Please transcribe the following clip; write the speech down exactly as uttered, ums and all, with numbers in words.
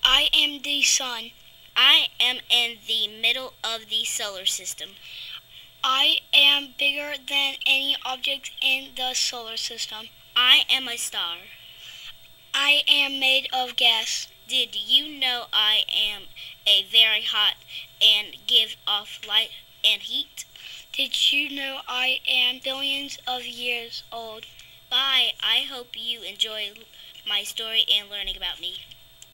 I am the sun. I am in the middle of the solar system. I am bigger than any object in the solar system. I am a star. I am made of gas. Did you know I am a very hot and give off light and heat? Did you know I am billions of years old? Bye. I hope you enjoy my story and learning about me.